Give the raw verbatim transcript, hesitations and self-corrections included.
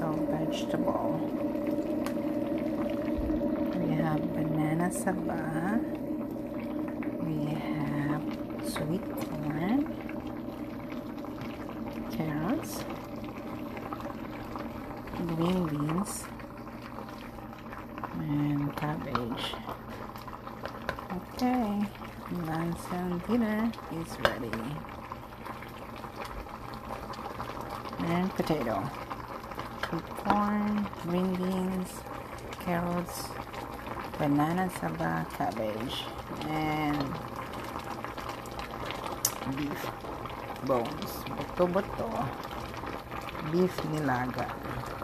of vegetable. We have banana saba. We have sweet corn, carrots, green beans, and cabbage. Okay, lunch and dinner is ready. And potato, sweet corn, green beans, carrots, banana saba, cabbage, and beef bones, buto-buto, beef nilaga.